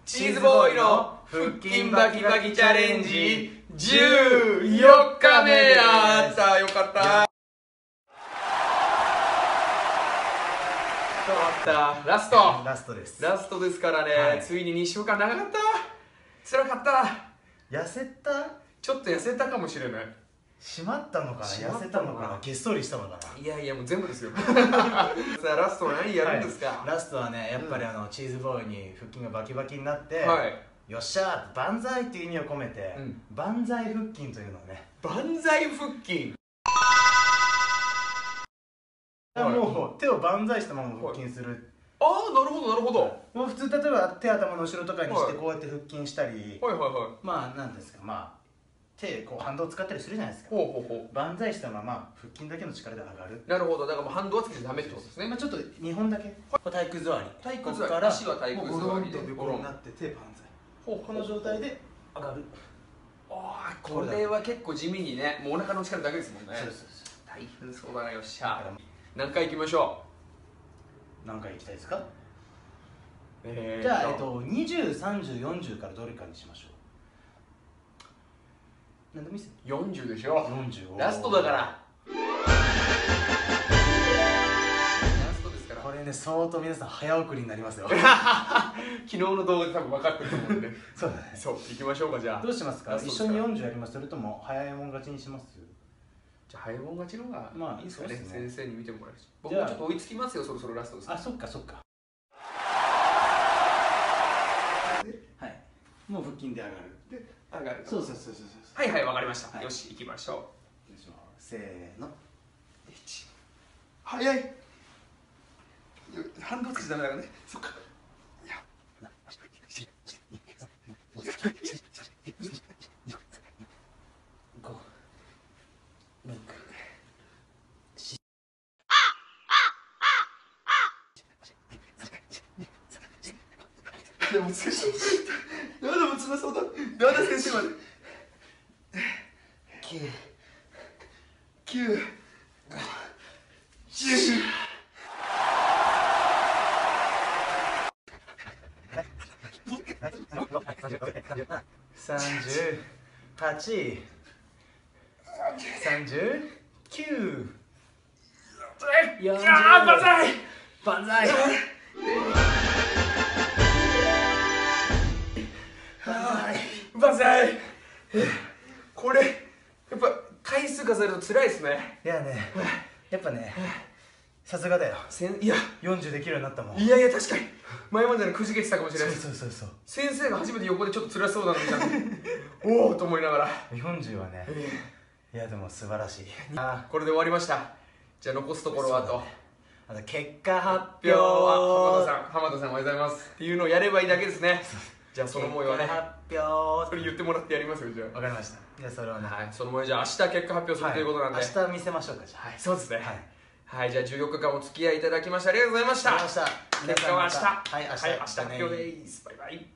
チーズボーイの腹筋バキバキチャレンジ14日目やった。よかった。ラストですからね、はい、ついに2週間長かった。辛かった。 痩せた？ ちょっと痩せたかもしれない。 締まったのかな、痩せたのかな、げっそりしたのかな。 いやいや、もう全部ですよ。さあラストは何やるんですか？ ラストはね、やっぱりチーズボーイに腹筋がバキバキになって、よっしゃー万歳っていう意味を込めて、万歳腹筋というのをね。 万歳腹筋、 もう手を万歳したまま腹筋する。 ああ、なるほどなるほど。 もう普通例えば手頭の後ろとかにしてこうやって腹筋したり、まあなんですか、まあ手こう反動を使ったりするじゃないですか。万歳したまま腹筋だけの力で上がる。 なるほど。だからもう反動はつけてダメってことですね。 まあちょっと2本だけ体育座り、 ここから足は体育座りで横になって手万歳、この状態で上がる。 ああ、これは結構地味にね、もうお腹の力だけですもんね。大変そうだな。よっしゃ、何回いきましょう。何回いきたいですか？じゃあ20、30、40からどれかにしましょう。何でもいいっすよ。 40でしょ。 40。 ラストだから。ラストですから。 これね、相当皆さん早送りになりますよ。 昨日の動画で多分分かってると思うんで。 そうだね。 そう、行きましょうか。じゃあどうしますか？一緒に40やります？それとも早いもん勝ちにします？ じゃあ早いもん勝ちの方がまあいいですかね。先生に見てもらえるし、僕もちょっと追いつきますよ。そろそろラストです。 あ、そっかそっか。はい、もう腹筋で上がる。 上がる。 そう。 はいはい、わかりました。よし、行きましょう。 せーの。 早い。反動つけちゃダメだからね。そっか。でも辛そう。でも辛そうだ。なんだ先生まで。9、10。 38、39、40。万歳。 万歳。これやっぱ回数数えると辛いですね。 いやね、やっぱね、さすがだよ。 いや、 40できるようになったもん。 いやいや、確かに前までのくじけてたかもしれない。 そう。 先生が初めて横でちょっと辛そうなの見たんで、おおと思いながら。 40はね、いやでも素晴らしい。 これで終わりました。じゃあ残すところはあと結果発表。 浜田さんおはようございますっていうのをやればいいだけですね。じゃあその模様はね、 発表、 それ言ってもらってやりますよ。じゃあわかりました。じゃあそれはね、 その模様じゃあ明日結果発表するということなんで、 明日見せましょうか。じゃあそうですね。はい、じゃあ14日間お付き合いいただきましてありがとうございました。結果は明日、明日発表です。バイバイ。